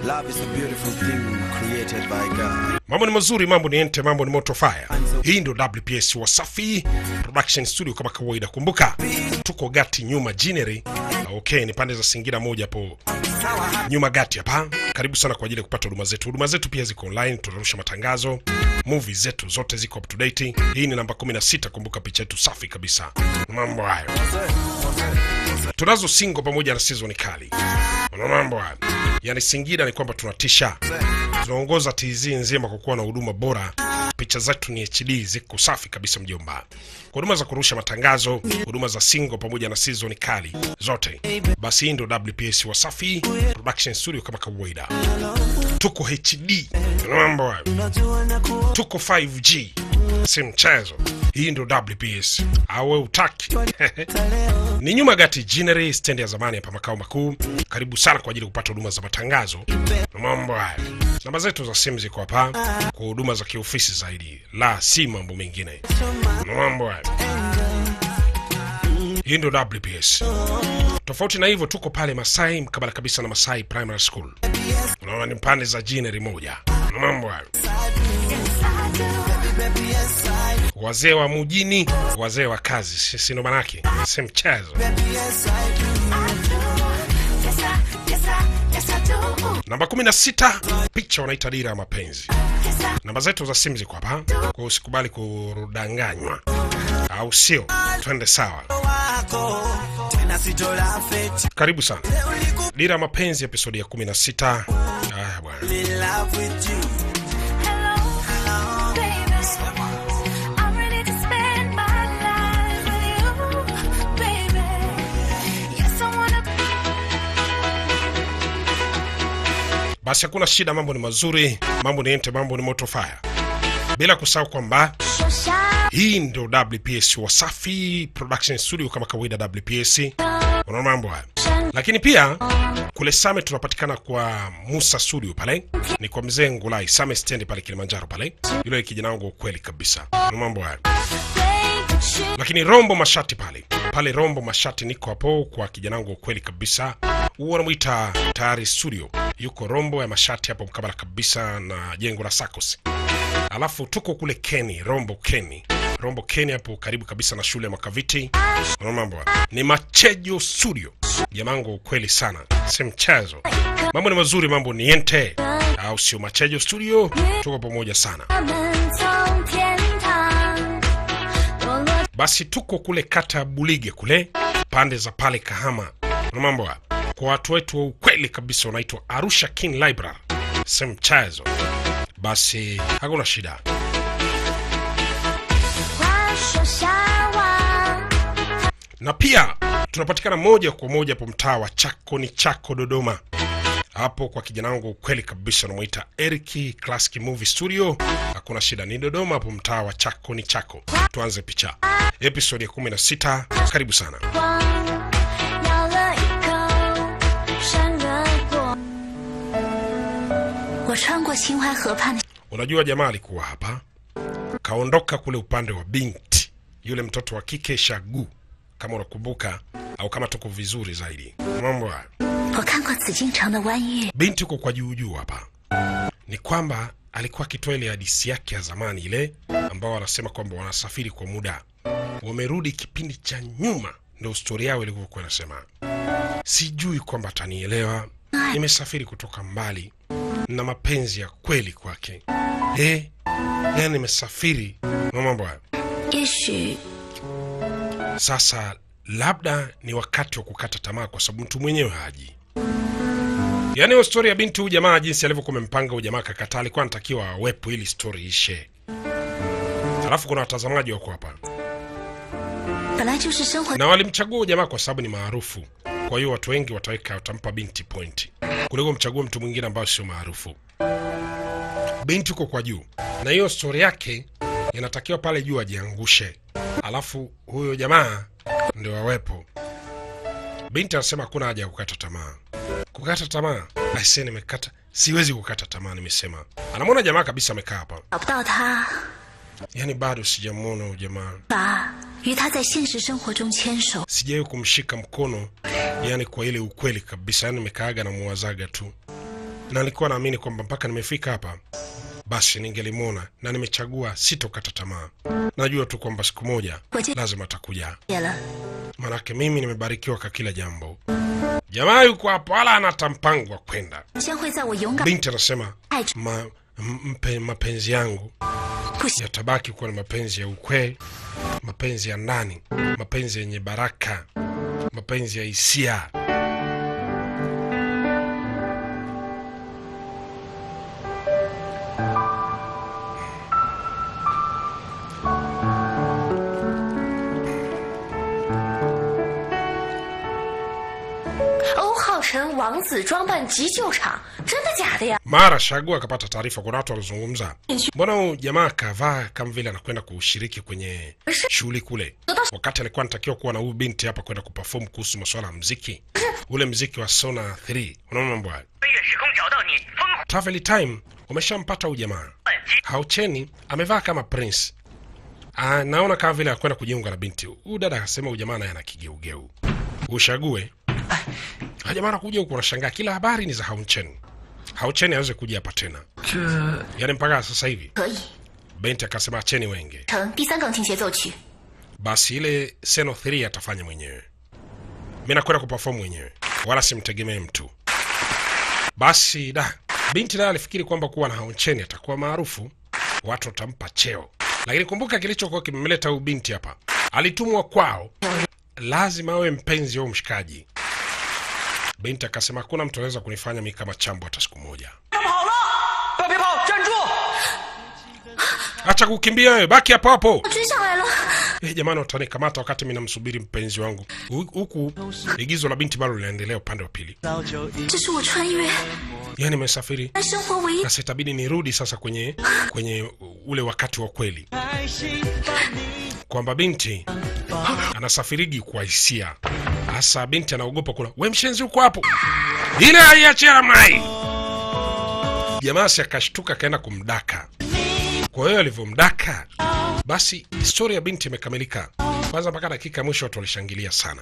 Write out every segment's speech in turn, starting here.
Love is a beautiful thing created by God. Mambo ni mazuri, mambo ni ente, mambo ni moto fire. Hii ndio W.P.S Wasafi Production Studio kama kawaida. Kumbuka tuko gati nyuma Jineri. Okay, ni pande za Singida moja hapo nyuma gati hapa. Karibu sana kwa ajili ya kupata huduma zetu. Huduma zetu pia ziko online, tunarusha matangazo. Movies zetu zote ziko up to date. Hii ni namba 16, kumbuka picha yetu safi kabisa. Mambo hayo. Tunazo single pamoja na season kali. Mambo hayo. Yani Singida ni kwamba tunatisha. Tunaongoza TZ nzima kwa kuwa na huduma bora. Picha zetu ni HD, ziko safi kabisa mjomba. Huduma za kurusha matangazo, huduma za single pamoja na season kali zote. Basi hii ndio W.P.S Wasafi Production Studio kama kawaida. Tuko HD. Mambo hayo. Tuko 5G. Si mchezo. Hii ndio W.P.S. Awe utaki. Ni nyuma gati Jineri, stand ya zamani hapa makao makuu. Karibu sana kwa ajili ya kupata huduma za matangazo. Mambo haya. Namba zetu za simu ziko hapa kwa huduma za kiofisi zaidi. La si mambo mengine. Mambo haya. Hii ndio W.P.S. Tofauti na hivyo tuko pale Masai mkabala kabisa na Masai Primary School. Unaona ni pande za Jineri moja. Mambo haya. Wazee wa mjini, wazee wa kazi, sisi ndo manake, si mchezo. Namba 16, picha wanaita Dira Ya Mapenzi. Namba zetu za simu ziko hapa, kwa usikubali kudanganywa. Au sio? Twende sawa. Karibu sana. Dira Ya Mapenzi episode ya 16. Bwana. Basi hakuna shida, mambo ni mazuri, mambo ni ente, mambo ni moto fire. Bila kusahau kwamba hii ndio W.P.S Wasafi Production Studio kama kawaida W.P.S. Unaona mambo haya. Lakini pia kule Same tunapatikana kwa Musa Studio pale. Ni kwa mzee Ngulai Same stand pale Kilimanjaro pale. Yule kijana wangu kweli kabisa. Unaona mambo haya. Lakini Rombo Mashati pale. Pale Rombo Mashati niko hapo kwa kijana wangu kweli kabisa. Huwa anamuita Tayari Studio. Yuko Rombo ya Mashati hapo mkabala kabisa na jengo la Sakos. Alafu tuko kule Keni, Rombo Keni hapo karibu kabisa na shule ya Makaviti. Unaona mambo. Ni Machejo Studio. Jamangu kweli sana. Si mchezo. Mambo ni mazuri, mambo ni ente. Au sio? Machejo Studio. Tuko pamoja sana. Basi tuko kule kata Bulige kule pande za pale Kahama. Unaona mambo. Kwa watu wetu wa ukweli kabisa wanaitwa Arusha King Library. Si mchezo. Basi hakuna shida. Na pia tunapatikana moja kwa moja hapo mtaa wa Chako ni Chako Dodoma. Hapo kwa kijana wangu kweli kabisa anamuita Eric Classic Movie Studio. Hakuna shida, ni Dodoma hapo mtaa wa Chako ni Chako. Tuanze picha. Episode ya 16. Karibu sana. Unajua jamaa alikuwa hapa. Kaondoka kule upande wa binti. Yule mtoto wa kike Shagu. Kama unakumbuka au kama tuko vizuri zaidi. Mambo haya. Binti uko kwa juu hapa. Ni kwamba alikuwa akitoa ile hadithi yake ya zamani ile ambao wanasema kwamba wanasafiri kwa muda. Wamerudi kipindi cha nyuma, ndio story yao ilikuwa inasema. Sijui kwamba atanielewa. Nimesafiri kutoka mbali na mapenzi ya kweli kwake. Yani nimesafiri na mambo haya. Sasa labda ni wakati wa kukata tamaa kwa sababu mtu mwenyewe haji. Yani hiyo story ya binti huyu jamaa jinsi alivyokuwa mpanga huyu jamaa kakataa, alikuwa anatakiwa awepo ili story ishe. Alafu kuna watazamaji wako hapa. Na walimchagua jamaa kwa sababu ni maarufu. Kwa hiyo watu wengi watampa binti point kuliko mchagua mtu mwingine ambaye sio maarufu. Binti uko kwa juu. Na hiyo story yake inatakiwa pale juu ajiangushe. Alafu huyo jamaa ndio awepo. Binti anasema hakuna haja ya kukata tamaa. Kukata tamaa? Aisee, nimekata. Siwezi kukata tamaa, nimesema. Anamwona jamaa kabisa amekaa hapa. Yani bado sijamuona huyo jamaa. Sijawahi kumshika mkono, yani kwa ile ukweli kabisa, yani nimekaaga na muwazaga tu. Na nilikuwa naamini kwamba mpaka nimefika hapa basi ningelimwona, na nimechagua sitokata tamaa. Najua tu kwamba siku moja lazima atakuja. Manake mimi nimebarikiwa kwa kila jambo. Jamaa yuko hapo wala ana mpango wa kwenda. Binti anasema mapenzi yangu yatabaki kuwa ni mapenzi ya ukweli, mapenzi ya ndani, mapenzi yenye baraka, mapenzi ya hisia. Mara Shagu akapata taarifa kuna watu walizungumza. Mbona huyu jamaa kavaa kama vile anakwenda kushiriki kwenye shughuli kule, wakati alikuwa anatakiwa kuwa na huyu binti hapa kwenda kuperform kuhusu masuala ya muziki. Ule muziki wa Sona 3. Unaona mambo haya? Travel time umeshampata huyu jamaa. Haucheni amevaa kama prince. Naona kama vile anakwenda kujiunga na binti. Huyu dada akasema huyu jamaa naye ana kigeugeu. Ushague. Jamaa anakuja huko anashangaa kila habari ni za Haucheni. Haucheni aweze kuja hapa tena. Yaani mpaka sasa hivi. Binti akasema acheni wenge. Basi ile Seno 3 atafanya mwenyewe. Mimi nakwenda kuperform mwenyewe. Wala simtegemee mtu. Basi binti naye alifikiri kwamba kuwa na Haucheni atakuwa maarufu, watu watampa cheo. Lakini kumbuka kilichokuwa kimemleta huyu binti hapa. Alitumwa kwao. Lazima awe mpenzi au mshikaji. Binti akasema hakuna mtu anaweza kunifanya mimi kama chambo hata siku moja. Acha kukimbia wewe, baki hapo hapo. Jamani utanikamata wakati mimi namsubiri mpenzi wangu. Huku igizo la binti bado linaendelea upande wa pili. Yaani nimesafiri. Sasa itabidi nirudi sasa kwenye ule wakati wa kweli. Kwamba binti anasafirigi kwa hisia. Hasa binti anaogopa kula. Wewe mshenzi uko hapo. Ile aiachia mai. Jamaa akashtuka kaenda kumdaka. Kwa hiyo alivyomdaka, basi historia ya binti imekamilika. Kwanza mpaka dakika mwisho watu walishangilia sana.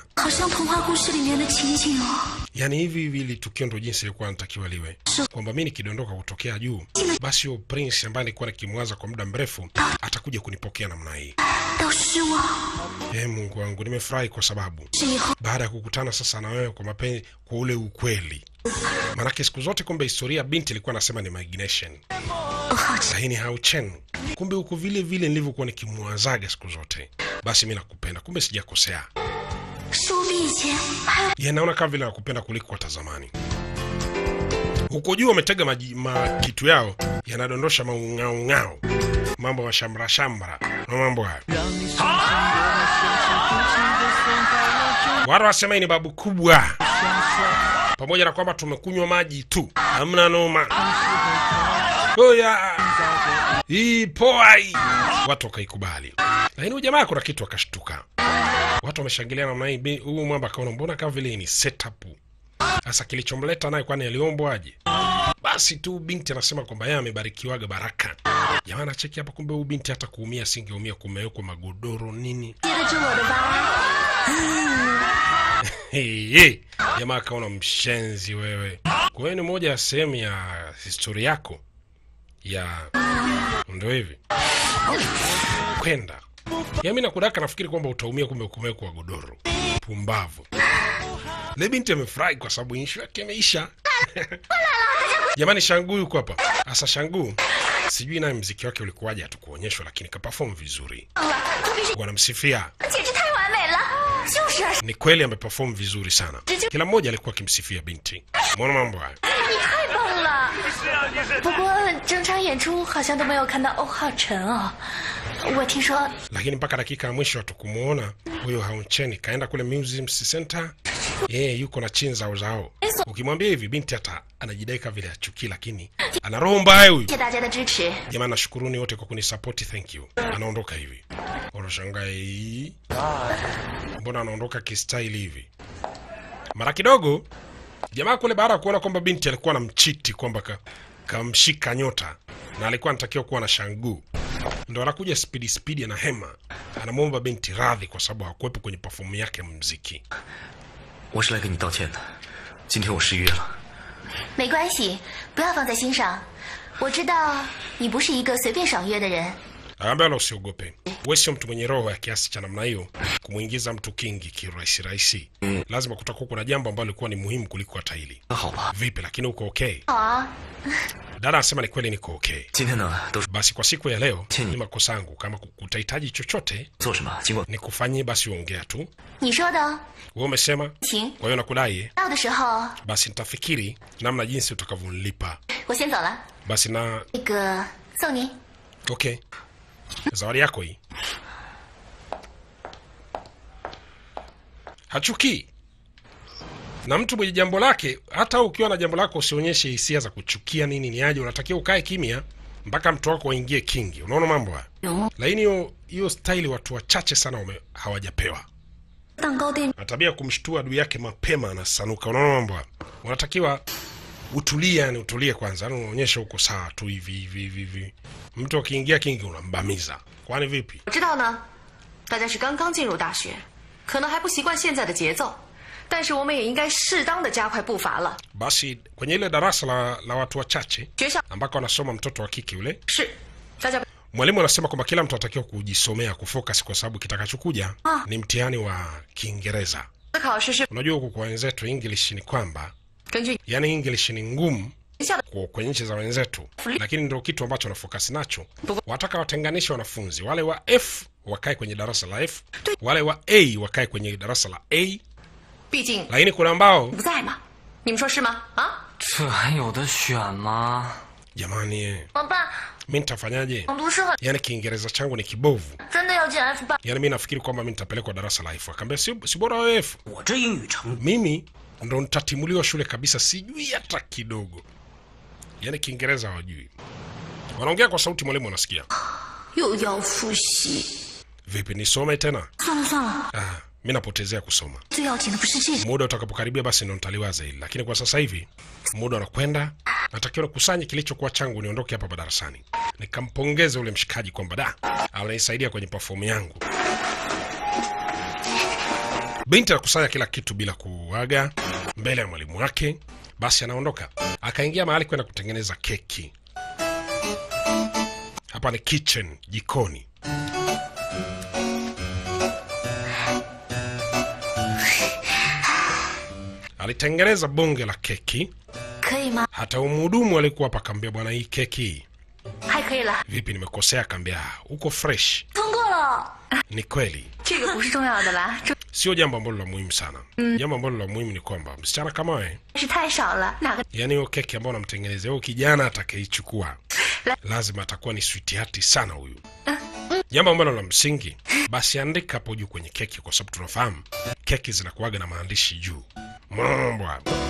Yaani hivi tukio ndo jinsi ilikuwa inatakiwa liwe. Kwamba mimi nikidondoka kutokea juu, basi huyo prince ambaye nilikuwa nikimwaza kwa muda mrefu atakuja kunipokea namna hii. Mungu wangu, nimefurahi kwa sababu baada ya kukutana sasa na wewe kwa mapenzi, kwa ule ukweli. Maana siku zote kumbe historia binti ilikuwa nasema ni imagination. Lakini Hauchen, kumbe uko vile vile nilivyokuwa nikimwazaga siku zote. Basi mimi nakupenda, kumbe sijakosea. Naona kama vile nakupenda kuliko hata zamani. Huko juu wametega kitu yao yanadondosha maungao. Mambo ya shambra na mambo haya. Watu wasema hii ni babu kubwa. Pamoja na kwamba tumekunywa maji tu, hamna noma. Oya, hii poa hii. Watu wakaikubali. Lakini huyu jamaa kuna kitu akashtuka. Watu wameshangilia namna hii, huyu mwamba kaona mbona kama vile ni setup. Sasa kilichomleta naye kwani aliombwa aje? Basi tu binti anasema kwamba yeye amebarikiwaga baraka. Jamaa anacheki hapa kumbe huyu binti hata kuumia singeumia, kumewekwa magodoro nini. Jamaa kaona mshenzi wewe. Kwa hiyo ni moja ya sehemu ya historia yako ya ndio hivi. Kwenda. Mimi nakudaka nafikiri kwamba utaumia kumbe kumewekwa godoro. Pumbavu. Le binti amefurahi kwa sababu issue yake imeisha. Jamani Shangu yuko hapa. Asa Shangu sijui naye muziki wake ulikuwaje hatukuonyeshwa, lakini kaperform vizuri. Wanamsifia. Ni kweli ameperform vizuri sana. Kila mmoja alikuwa akimsifia binti. Mbona mambo haya? Lakini mpaka dakika ya mwisho hatukumuona huyo Haucheni. Kaenda kule Museum Center. Yuko na chinza uzao. Ukimwambia hivi binti hata anajidai kama vile achuki, lakini ana roho mbaya huyu. Jamani nashukuruni wote kwa kunisupport, thank you. Anaondoka hivi. Unashangaa mbona anaondoka kistyle hivi? Mara kidogo jamaa kule baada ya kuona kwamba binti alikuwa anamchiti kwamba kamshika nyota na alikuwa anatakiwa kuwa na Shangu, ndio anakuja speed na hema. Anamuomba binti radhi kwa sababu hakuwepo kwenye perform yake ya muziki. 我是来给你道歉的。今天我失约了， 没关系，不要放在心上。我知道你不是一个随便爽约的人。 Akaambia wala usiogope. Wewe sio mtu mwenye roho ya kiasi cha namna hiyo kumuingiza mtu kingi kirahisi rahisi. Lazima kutakuwa kuna jambo ambalo lilikuwa ni muhimu kuliko hata hili. Vipi lakini uko okay? Dada anasema ni kweli niko okay. Basi kwa siku ya leo ni makosa yangu, kama utahitaji chochote nikufanyie basi uongea tu. Wewe umesema? Kwa hiyo nakudai. Basi nitafikiri namna jinsi utakavyonilipa. Basi na okay. Zawadi yako hii. Hachuki. Na mtu mwenye jambo lake, hata ukiwa na jambo lako usionyeshe hisia za kuchukia nini ni aje, unatakiwa ukae kimya mpaka mtu wako waingie kingi. Unaona mambo haya? Lakini hiyo style watu wachache sana hawajapewa. Na tabia kumshtua adui yake mapema anasanuka. Unaona mambo haya? Unatakiwa utulie, yani utulie kwanza, unaonyesha uko sawa tu hivi. Mtu akiingia kingi unambamiza. Kwani vipi? 我知道呢，大家是刚刚进入大学，可能还不习惯现在的节奏，但是我们也应该适当的加快步伐了。 Basi kwenye ile darasa la watu wachache ambako anasoma mtoto wa kike yule, mwalimu anasema kwamba kila mtu anatakiwa kujisomea, kufocus kwa sababu kitakachokuja ni mtihani wa Kiingereza. Unajua huko kwa wenzetu English ni kwamba yani English ni ngumu kwenye nchi za wenzetu, lakini ndio kitu ambacho wanafocus nacho. Wataka watenganishe wanafunzi, wale wa F wakae kwenye darasa la F, wale wa A wakae kwenye darasa la A. Lakini kuna ambao jamani, mimi nitafanyaje? Yani Kiingereza changu ni kibovu. Yani mimi nafikiri kwamba mimi nitapelekwa darasa la F. Akamwambia si bora wewe F. Mimi ndo nitatimuliwa shule kabisa, sijui hata kidogo. Yani Kiingereza hawajui. Wanaongea kwa sauti, mwalimu anasikia. Vipi nisome tena? Mimi napotezea kusoma. Muda utakapokaribia basi ndo nitaliwaza hili. Lakini kwa sasa hivi muda unakwenda, natakiwa kusanya kilichokuwa changu niondoke hapa darasani. Nikampongeze ule mshikaji kwamba ananisaidia kwenye perform yangu. Binti anakusanya kila kitu bila kuaga mbele ya mwalimu wake. Basi anaondoka. Akaingia mahali kwenda kutengeneza keki. Hapa ni kitchen, jikoni. Alitengeneza bonge la keki. Hata mhudumu alikuwa hapa akambia, bwana hii keki vipi, nimekosea? Akambia uko fresh. Ni kweli. Sio jambo ambalo la muhimu sana. Jambo ambalo la muhimu ni kwamba msichana kama wewe, yani hiyo keki ambayo unamtengenezea huyo kijana atakayechukua lazima atakuwa ni sweetheart sana huyu. Jambo ambalo la msingi, basi andika hapo juu kwenye keki, kwa sababu tunafahamu keki zinakuwaga na maandishi juu. Mambo.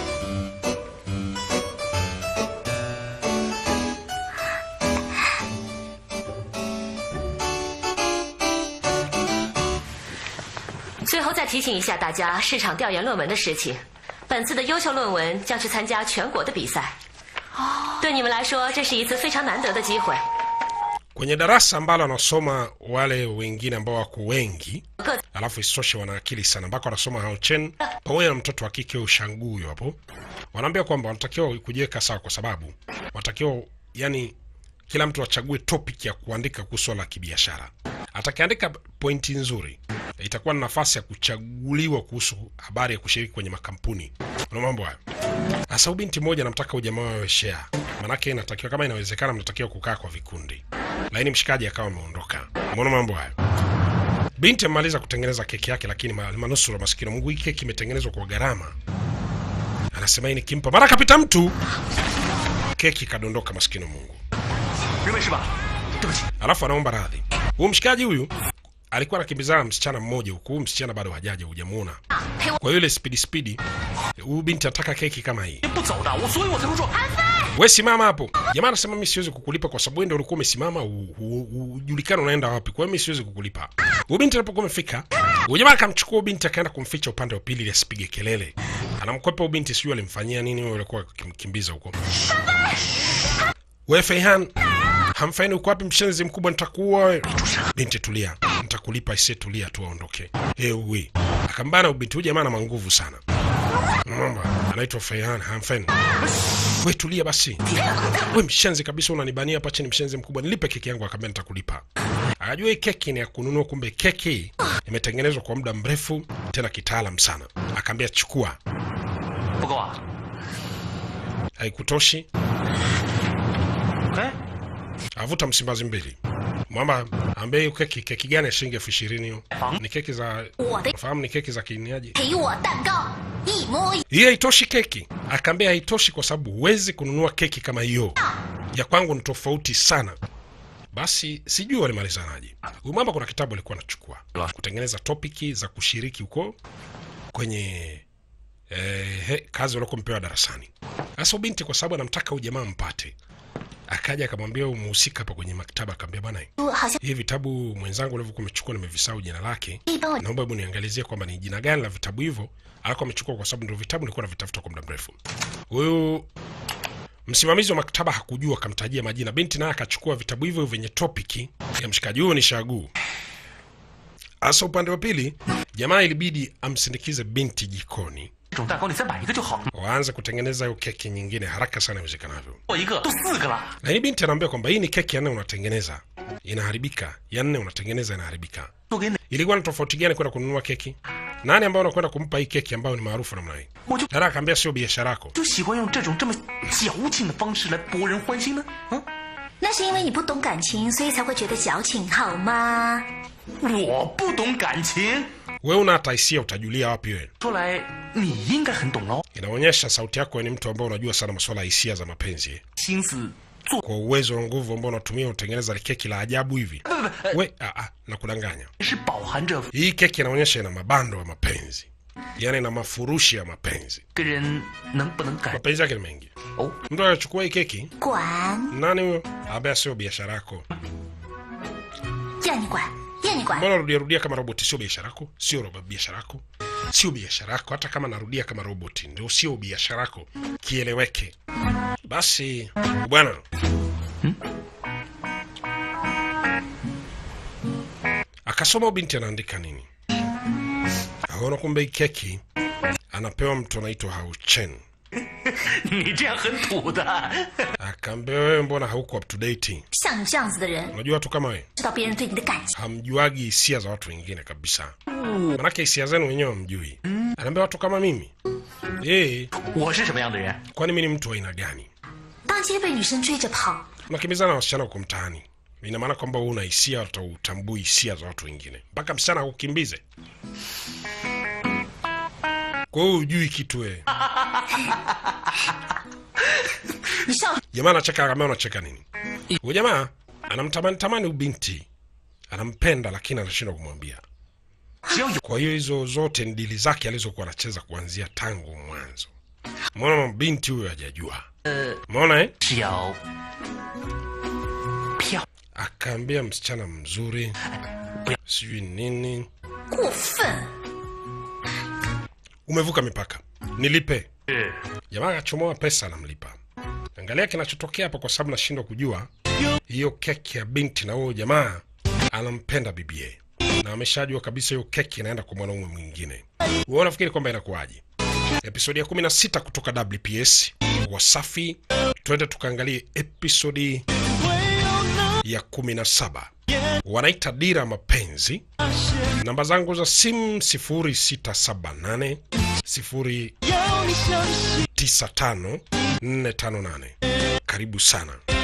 最后再提醒一下大家市场调研论文的事情。本次的优秀论文将去参加全国的比赛。对你们来说，这是一次非常难得的机会。 Kwenye darasa ambalo wanasoma wale wengine ambao wako wengi, alafu isoshe wana akili sana, ambako wanasoma Haochen pamoja na mtoto wa kike Ushanguyo hapo. Wanaambia kwamba wanatakiwa kujiweka sawa, kwa sababu wanatakiwa yani kila mtu achague topic ya kuandika kuhusu la kibiashara. Atakiandika pointi nzuri, itakuwa na nafasi ya kuchaguliwa kuhusu habari ya kushiriki kwenye makampuni. Una mambo hayo. Sasa binti moja namtaka ujamaa wawe share. Manake inatakiwa kama inawezekana mnatakiwa kukaa kwa vikundi. Lakini mshikaji akawa ameondoka. Umeona mambo hayo. Binti amaliza kutengeneza keki yake, lakini manusura maskini Mungu, hii keki imetengenezwa kwa gharama. Anasema hii kimpa. Mara kapita mtu. Keki kadondoka maskini Mungu. Alafu anaomba radhi. Huyu mshikaji huyu alikuwa anakimbizana msichana mmoja huku, msichana bado hajaje, hujamuona. Kwa yule speedy huyu binti ataka keki kama hii. Wewe simama hapo. Jamaa anasema mimi siwezi kukulipa kwa sababu wewe ndio ulikuwa umesimama, ujulikana unaenda wapi. Kwa hiyo mimi siwezi kukulipa. Huyu binti alipokuwa amefika, huyu jamaa akamchukua binti akaenda kumficha upande wa pili ili asipige kelele. Anamkwepa huyu binti, sio alimfanyia nini, wewe ulikuwa ukimkimbiza huko. Wewe Feihan, hamfaini uko wapi mshenzi mkubwa, nitakuua wewe. Binti tulia, nitakulipa, isi tulia tu aondoke. Wewe. Akambana binti huyu jamaa ana nguvu sana. Mamba anaitwa Feihan Hanfen. Wewe tulia basi. Wewe mshenzi kabisa, unanibania hapa chini, mshenzi mkubwa. Nilipe keki yangu. Akamwambia nitakulipa. Akajua hii keki ni ya kununua, kumbe keki imetengenezwa kwa muda mrefu tena kitaalam sana. Akamwambia chukua. Haikutoshi. Avuta msimbazi mbili. Mwamba ambaye keki gani ya shilingi 20,000 hiyo? Ni keki za fahamu, ni keki za kienyeji. Hii haitoshi keki. Akaambia haitoshi kwa sababu huwezi kununua keki kama hiyo. Ya kwangu ni tofauti sana. Basi sijui walimalizanaje. Huyu mwamba kuna kitabu alikuwa anachukua kutengeneza topiki za kushiriki huko kwenye kazi walikuwa mpewa darasani. Sasa binti kwa sababu anamtaka huyu jamaa mpate, akaja akamwambia mhusika hapa kwenye maktaba, akamwambia bwana, hivi vitabu mwenzangu ulivyokuwa umechukua nimevisahau jina lake. Naomba hebu niangalizie kwamba ni jina gani la vitabu hivyo. Alikuwa amechukua kwa sababu ndio vitabu nilikuwa navitafuta kwa muda mrefu. Huyu msimamizi wa maktaba hakujua, akamtajia majina. Binti naye akachukua vitabu hivyo vyenye topiki ya mshikaji huyo ni shaguu. Asa upande wa pili, jamaa ilibidi amsindikize binti jikoni. Waanze kutengeneza hiyo keki nyingine haraka sana iwezekanavyo. Na hii binti anaambia kwamba hii ni keki ya 4 unatengeneza inaharibika, ya 4 unatengeneza inaharibika. Ilikuwa ni tofauti gani kwenda kununua keki? Nani ambao unakwenda kumpa hii keki ambayo ni maarufu namna hii? Dada akamwambia sio biashara yako. Wewe una hata hisia, utajulia wapi wewe? Inaonyesha sauti yako ni mtu ambaye unajua sana masuala ya hisia za mapenzi. Kwa uwezo na nguvu ambao unatumia utengeneza keki la ajabu hivi. We, na kudanganya. Hii keki inaonyesha ina mabando ya mapenzi. Yaani ina mafurushi ya mapenzi. Mapenzi yake ni mengi. Mtu anachukua hii keki. Nani huyo? Abaya sio biashara yako. Mbona rudia kama roboti? Sio biashara yako. Sio biashara yako. Sio biashara yako. Hata kama narudia kama roboti ndio sio biashara yako. Kieleweke. Basi bwana. Akasoma binti anaandika nini. Aona kumbe hii keki anapewa mtu anaitwa Hao Chen. Akaambia wewe mbona hauko up to date? Unajua watu kama wewe hamjuagi hisia za watu wengine kabisa. Manake hisia zenu wenyewe hamjui. Anaambia watu kama mimi. Kwani mimi ni mtu wa aina gani? Unakimbizana na wasichana huko mtaani. Ina maana kwamba una hisia, utambui hisia za watu wengine. Mpaka msichana akukimbize. Kwa hiyo hujui kitu wewe. Jamaa anacheka, kama unacheka nini? Huyo jamaa anamtamani ubinti. Anampenda lakini anashindwa kumwambia. Kwa hiyo hizo zote ni dili zake alizokuwa anacheza kuanzia tangu mwanzo. Mbona binti huyo hajajua? Umeona Akaambia msichana mzuri. Sijui nini. Umevuka mipaka. Nilipe. Jamaa akachomoa pesa anamlipa. Angalia kinachotokea hapa kwa sababu nashindwa kujua. Hiyo keki ya binti na huyo jamaa anampenda bibie. Na ameshajua kabisa hiyo keki inaenda kwa mwanaume mwingine. Wewe unafikiri kwamba inakuaje? Episodi ya 16 kutoka W.P.S. Wasafi. Twende tukaangalie episodi ya 17. Wanaita Dira Ya Mapenzi. Namba zangu za simu 0678 095 458. Karibu sana.